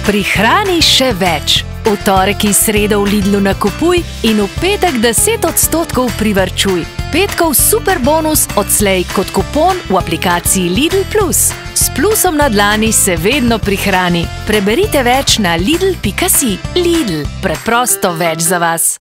Prihrani še več. V torek in sredo v Lidlu nakupuj in v petek 10% privarčuj. Petkov super bonus odslej kot kupon v aplikaciji Lidl Plus. S plusom na dlani se vedno prihrani. Preberite več na lidl.si. Lidl, preprosto več za vas.